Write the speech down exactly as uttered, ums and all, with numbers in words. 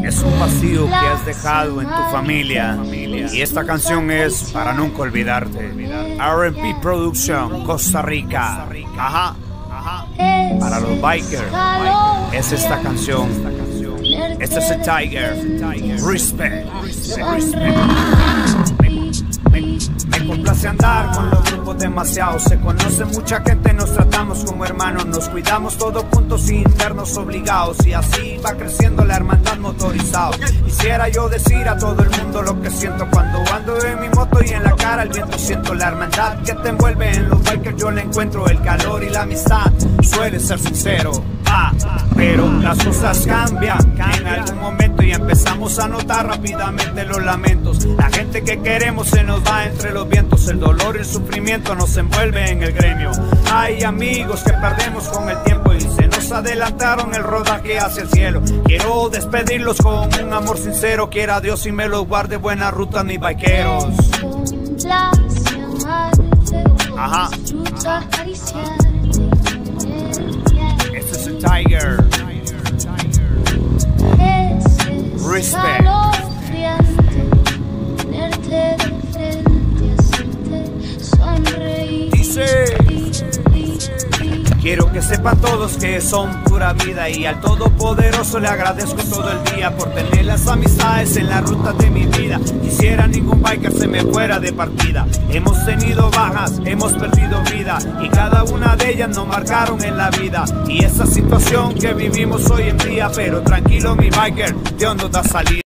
Es un vacío que has dejado en tu familia. Y esta canción es para nunca olvidarte. R and P Production, Costa Rica. Ajá, ajá. Para los bikers es esta canción. Este es el Tiger. Respect. Respect. Me complace andar con los grupos demasiado. Se conoce mucha gente, nos tratamos como hermanos. Nos cuidamos todos juntos sin vernos obligados. Y así va creciendo la hermandad motorizado. Quisiera yo decir a todo el mundo lo que siento cuando ando en mi moto y en la cara el viento. Siento la hermandad que te envuelve. En los bikers yo le encuentro el calor y la amistad. Suele ser sincero, ah, pero las cosas cambian en algún momento y empezamos a notar rápidamente los lamentos. La gente que queremos se nos va entre los vientos. El dolor y el sufrimiento nos envuelve en el gremio. Hay amigos que perdemos con el tiempo y se nos adelantaron el rodaje hacia el cielo. Quiero despedirlos con un amor sincero. Quiera Dios y me los guarde. Buena ruta, mis vaqueros. Ajá. Este es el Tiger. Respect. Dice: quiero que sepan todos que son pura vida y al Todopoderoso le agradezco todo el día por tener las amistades en la ruta de mi vida. Quisiera ningún biker se me fuera de partida. Hemos tenido bajas, hemos perdido vida y cada una de ellas nos marcaron en la vida. Y esa situación que vivimos hoy en día, pero tranquilo mi biker, Dios nos da salida.